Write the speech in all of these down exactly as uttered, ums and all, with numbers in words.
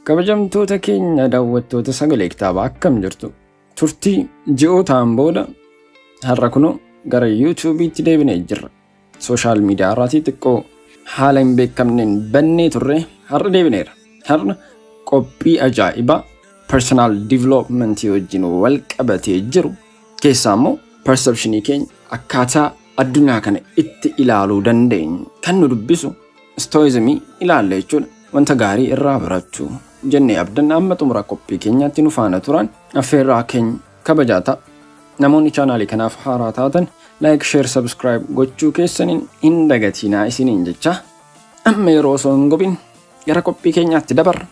Kabajamtoota keenya daawwattoota sagalee kitaabaa akkam jirtu. Turtii ji'ootaan booda har'a kunoo gara YouTube'itti deebinee jirra. Sooshaal miidiyaa irratti xiqqoo haala hin beekamneen bannee turre har'a deebineera. Har'a qophii ajaa'ibaa personal development wajjin wal qabatee jiru keessaa immoo perceptionii keenya akkaataa addunyaa kana itti ilaaluu dandeenyu kan nu dubbisu stoizimii ilaalla jechuudha. Wanta gaarii irraa barachuu jennee abdan amma xumura qophii keenyaatti nu faana turan affeerraa keenya kabajaata. Namoonni chaanaalii kanaaf haaraa taatan like, share, subscribe gochuu keessaniin hin dagatinaa isiniin jecha amma yeroo osoo hin gubin gara qophii keenyaatti dabarra.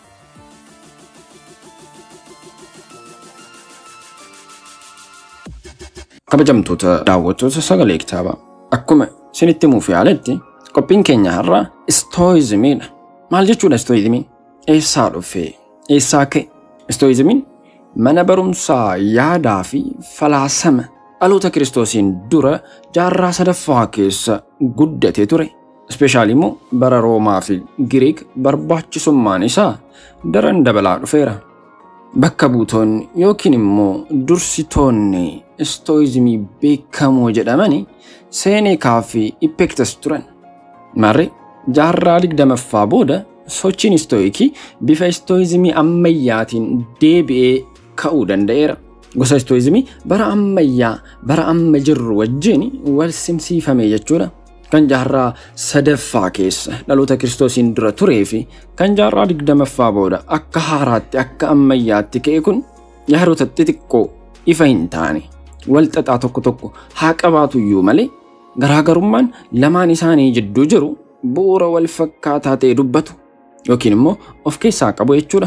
Kabajamtoota daawwattoota sagalee kitaabaa akkuma isinitti himuuf yaaletti qophiin keenya har'aa stoizimiidha. Maal jechuudha stoizimiin? Eessaa dhufee? Eessaa ka'e? Stoizimiin mana barumsaa yaadaa fi falaasama dhaloota Kiristoosiin dura jaarraa sadaffaa keessa guddatee ture. Ispeeshaalii immoo bara Roomaa fi Giriik barbaachisummaan isaa daran dabalaa dhufeera. Bakka buutoonni yookiin immoo dursitoonni stoizimii beekamoo jedhamani Seenekaa fi Epiktees turan. Maarree jaarraa digdamaffaa booda sochiin stoikii bifa stoizimii ammayyaatiin deebi'ee ka'uu danda'eera. Gosa stoizimii bara ammayyaa bara amma jirru wajjin wal simsiifame jechuudha. Kan jaarraa sadaffaa keessa dhaloota Kiristoosiin dura turee fi kan jaarraa digdamaffaa booda akka haaraatti akka ammayyaatti ka'e kun yaadota xixiqqoo ifa hin taane wal xaxaa tokko tokko haa qabaatu iyyuu malee garaagarummaan lamaan isaanii jidduu jiru bu'uura wal fakkaataa ta'e dubbatu yookiin immoo of keessaa qabu jechuudha.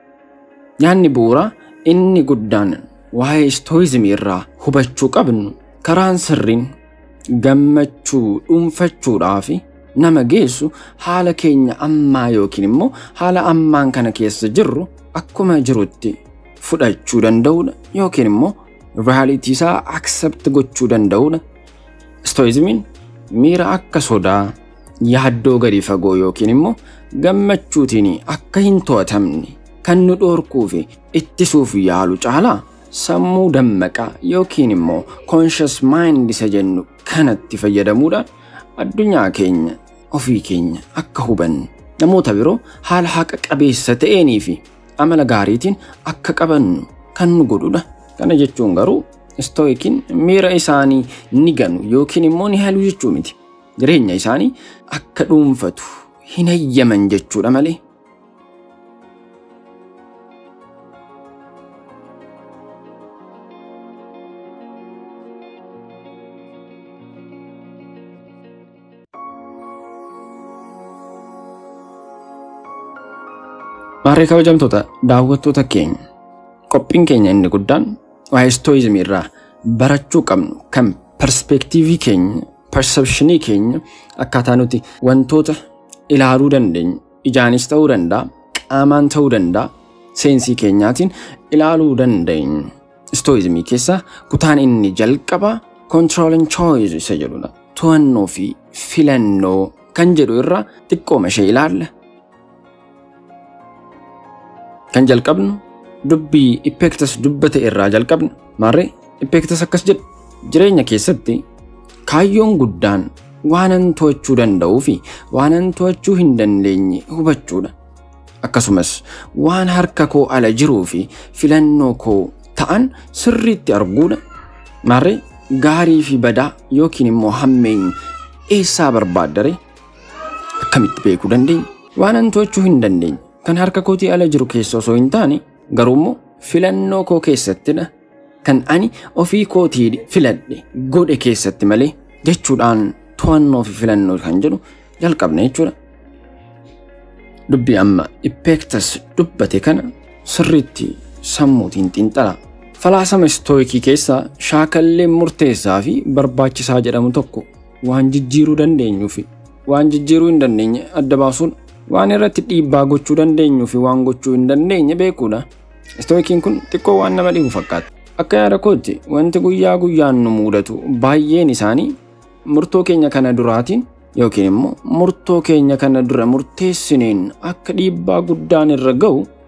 Yaanni bu'uuraa inni guddaan waa'ee stoizimii irraa hubachuu qabnu karaan sirriin gammachuu dhuunfachuudhaaf nama geessu haala keenya ammaa yookiin immoo haala ammaan kana keessa jirru akkuma jirutti fudhachuu danda'uudha yookiin immoo realitii isaa accept gochuu danda'uudha. Stoizimiin miira akka sodaa, yaaddoo gadi fagoo yookiin immoo gammachuutiin akka hin to'atamne kan nu dhorkuu fi ittisuuf yaalu caalaa sammuu dammaqaa yookiin immoo conscious mind isa jennu kanatti fayyadamuudhaan addunyaa keenya ofii keenya akka hubannu namoota biroo haala haqa qabeessa ta'eenii fi amala gaariitiin akka qabannu kan nu godhudha. Kana jechuun garuu stoikiin miira isaanii ni ganu yookiin immoo ni haaluu jechuu miti. Jireenya isaanii akka dhuunfatu hin hayyaman jechuudha malee. Maarree kabajamtoota daawwattoota keenya qophiin keenya inni guddaan waa'ee stoizimii irraa barachuu qabnu kan perspektiivii keenya perceptionii keenya akkaataa nuti wantoota ilaaluu dandeenyu ijaanis ta'uu danda'a qaamaan ta'uu danda'a seensii keenyaatiin ilaaluu dandeenyu. Stoizimii keessaa kutaan inni jalqabaa control and choice isa jedhudha. To'annoo fi filannoo kan jedhu irraa xiqqooma ishee ilaalla. Kan jalqabnu dubbii Epiktees dubbate irraa jalqabna. Maarree Epiktees akkas jedha jireenya keessatti kaayyoon guddaan waanan to'achuu danda'uu fi waanan to'achuu hin dandeenye hubachuudha. Akkasumas waan harka koo ala jiruu fi filannoo koo ta'an sirriitti arguudha. Maarree gaarii fi badaa yookiin immoo hammeenya eessaa barbaaddare akkamitti beekuu dandeenya? Waanan to'achuu hin dandeenye kan harka kootii ala jiru keessa osoo hin taane garuu immoo filannoo koo keessattidha. Kan ani ofii kootii filadhe godhe keessatti malee jechuudhaan to'annoo fi filannoo kan jedhu jalqabna jechuudha. Dubbii amma Epiktees dubbate kana sirriitti sammuutiin xiinxalaa. Falaasama stoikii keessaa shaakalleen murteessaa fi barbaachisaa jedhamu tokko waan jijjiiruu dandeenyuu fi waan jijjiiruu hin dandeenye adda baasuudha. Waan irratti dhiibbaa gochuu dandeenyuu fi waan gochuu hin dandeenye beekuudha. Stoikiin kun xiqqoo waan nama dhibu fakkaata. Akka yaada kootti wanti guyyaa guyyaan nu mudatu baay'een isaanii murtoo keenya kana duraatiin yookiin immoo murtoo keenya kana dura murteessineen akka dhiibbaa guddaan irra ga'u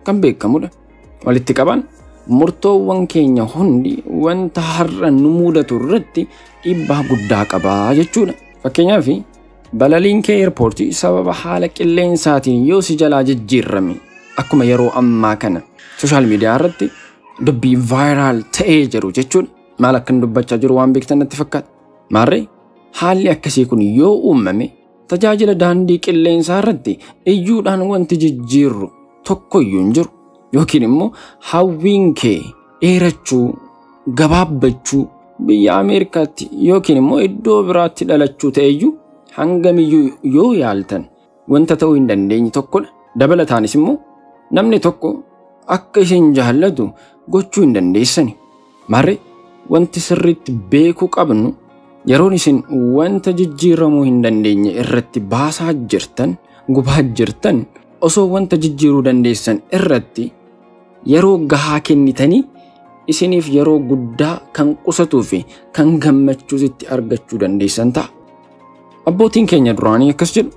kan beekamudha. Walitti qaban murtoowwan keenya hundi wanta har'a nu mudatu irratti dhiibbaa guddaa qabaa jechuudha. Fakkeenyaaf balaliin kee eerpoortii sababa haala qilleensaatiin yoo si jalaa jijjiirrame akkuma yeroo ammaa kana sooshaal miidiyaa irratti dubbii vaayiraal ta'ee jiru jechuudha. Maal akkan dubbachaa jiru waan beektan natti fakkaata. Maarree haalli akkasii kun yoo uumame tajaajila daandii qilleensaa irratti iyyuudhaan wanti jijjiirru tokkoyyuu hin jiru. Yookiin immoo hawwiin kee dheerachuu, gabaabbachuu biyya Ameerikaatti yookiin immoo iddoo biraatti dhalachuu ta'eyyuu hangamiyyuu yoo yaaltan wanta ta'uu hin dandeenye tokkodha. Dabalataanis immoo namni tokko akka isin jaallatu gochuu hin dandeessani. Maarree wanti sirriitti beekuu qabnu yeroon isin wanta jijjiiramuu hin dandeenye irratti baasaa jirtan, gubaa jirtan osoo wanta jijjiiruu dandeessan irratti yeroo gahaa kennitanii isiniif yeroo guddaa kan qusatuu fi kan gammachuus itti argachuu dandeessan ta'a. Abbootiin keenya duraanii akkas jedhu.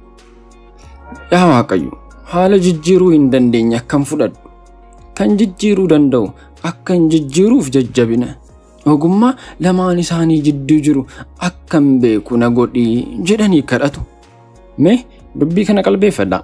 Yaa Waaqayyo, haala jijjiiruu hin dandeenye akkam fudhadhu, kan jijjiiruu danda'u akkan jijjiiruuf jajjabina, ogummaa lamaan isaanii jidduu jiru akkan beeku na godhii jedhanii kadhatu. Mee dubbii kana qalbeeffadhaa.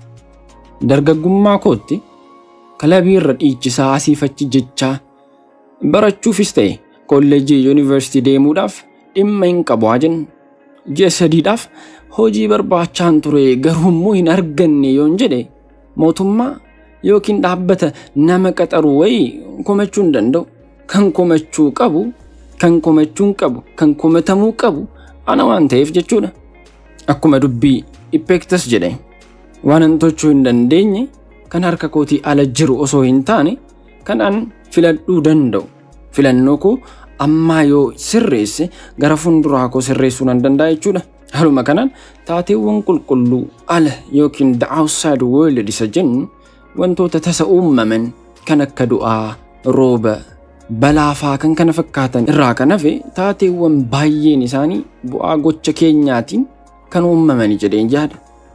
Dargaggummaa kootti kalabii irra dhiichisaa asiifachi jechaa barachuufis ta'e kolleejii yuunivarsiitii deemuudhaaf dhimma hin qabu jenna. Ji'a sadiidhaaf hojii barbaachaan ture garuu immoo hin arganne yoon jedhe mootummaa yookiin dhaabbata nama qaxaru wayii komachuu hin danda'u. Kan komachuu qabu, kan komachuun qabu, kan komatamuu qabu ana waan ta'eef jechuudha. Akkuma dubbii Epictetus jedhe waan an tochuu hin dandeenye kan harka kootii ala jiru osoo hin taane kan an filadhuu danda'u. Filannoo koo ammaa yoo sirreesse gara fuulduraa koo sirreessuu nan danda'a jechuudha. Haaluma kanaan taateewwan qulqulluu ala yookiin the outside world isa jennu wantoota tasa uumaman kan akka du'aa, rooba, balaafaa kan kana fakkaatan irraa kan hafe taateewwan baay'een isaanii bu'aa gocha keenyaatiin kan uumamanii jedheen yaada.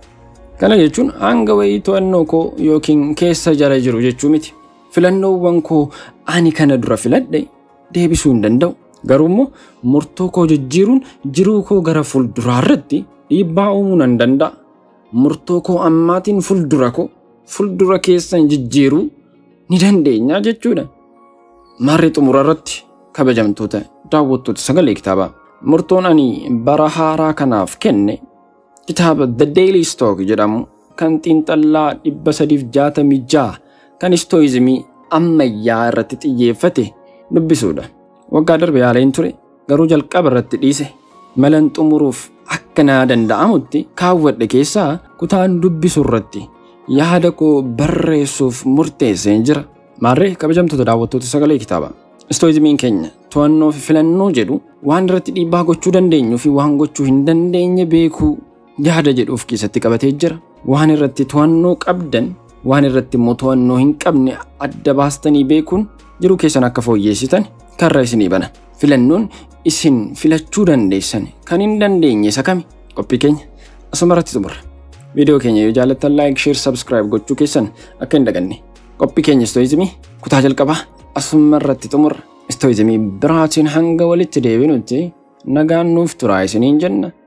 Kana jechuun hanga wayii to'annoo koo yookiin keessa jala jiru jechuu miti. Filannoowwan koo ani kana dura filadhe deebisuu hin danda'u. Garuu immoo murtoo koo jijjiiruun jiruu koo gara fuulduraa irratti dhiibbaa uumuu nan danda'a. Murtoo koo ammaatiin fuuldura koo fuuldura keessan jijjiiruu ni dandeenya jechuudha. Maarree xumura irratti kabajamtoota daawwattoota sagalee kitaabaa. Murtoon ani bara haaraa kanaaf kenne kitaaba The Daily Stoic jedhamu kan xiinxallaa dhibba sadiif jaatamii ja'a kan Stoizimii ammayyaa irratti xiyyeeffate dubbisuudha. Waggaa darbe yaaleen ture garuu jalqaba irratti dhiise. Malan xumuruuf akka naa danda'amutti kaawwadhe keessaa kutaan dubbisu irratti yaada koo barreessuuf murteesseen jira. Maarree kabajamtoota daawwattoota sagalee kitaabaa. Stoizimiin keenya to'annoo fi filannoo jedhu waan irratti dhiibbaa gochuu dandeenyuu fi waan gochuu hin dandeenye beekuu yaada jedhuuf keessatti qabatee jira. Waan irratti to'annoo qabdan, waan irratti immoo to'annoo hin qabne adda baastanii beekuun jiruu keessan akka fooyyeessitan karra isinii bana. Filannoon isin filachuu dandeessan kan hin dandeenye isa kami? Qophii keenya asuma irratti xumurra. Viidiyoo keenya yoo jaallattan like, share, subscribe gochuu keessan akka hin daganne. Qophii keenya Stoizimii kutaa jalqabaa asuma irratti xumurra. Stoizimii biraatiin hanga walitti deebinutti nagaan nuuf turaa isiniin jenna.